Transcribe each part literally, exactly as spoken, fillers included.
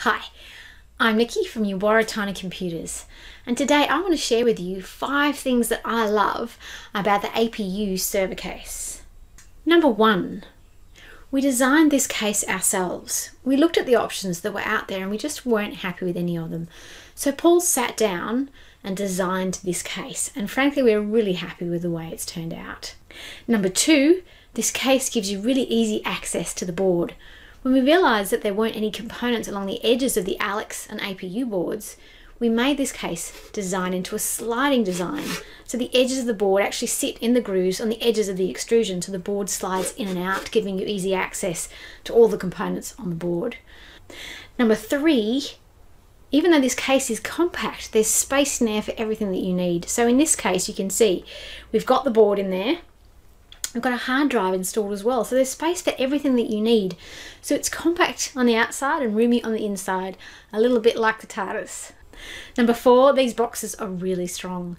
Hi, I'm Nikki from Yawarra Tiny Computers, and today I want to share with you five things that I love about the A P U server case. Number one, we designed this case ourselves. We looked at the options that were out there and we just weren't happy with any of them. So Paul sat down and designed this case, and frankly we're really happy with the way it's turned out. Number two, this case gives you really easy access to the board. When we realised that there weren't any components along the edges of the Alex and A P U boards, we made this case design into a sliding design. So the edges of the board actually sit in the grooves on the edges of the extrusion, so the board slides in and out, giving you easy access to all the components on the board. Number three, even though this case is compact, there's space in there for everything that you need. So in this case, you can see we've got the board in there. We've got a hard drive installed as well, so there's space for everything that you need. So it's compact on the outside and roomy on the inside, a little bit like the TARDIS. Number four, these boxes are really strong.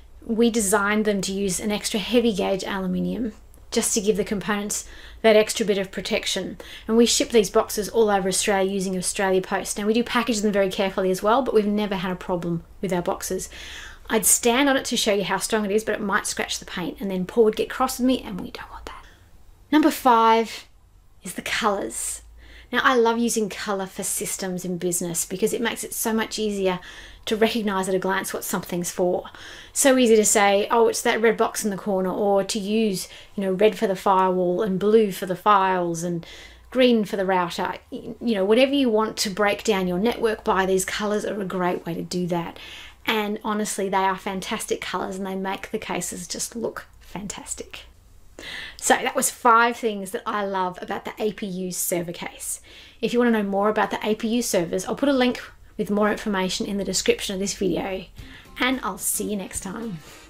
We designed them to use an extra heavy gauge aluminium just to give the components that extra bit of protection. And we ship these boxes all over Australia using Australia Post. Now we do package them very carefully as well, but we've never had a problem with our boxes. I'd stand on it to show you how strong it is, but it might scratch the paint, and then Paul would get cross with me, and we don't want that. Number five is the colours. Now I love using colour for systems in business because it makes it so much easier to recognise at a glance what something's for. So easy to say, oh, it's that red box in the corner, or to use, you know, red for the firewall and blue for the files and green for the router. You know, whatever you want to break down your network by, these colours are a great way to do that. And honestly, they are fantastic colours and they make the cases just look fantastic. So that was five things that I love about the A P U server case. If you want to know more about the A P U servers, I'll put a link with more information in the description of this video, and I'll see you next time.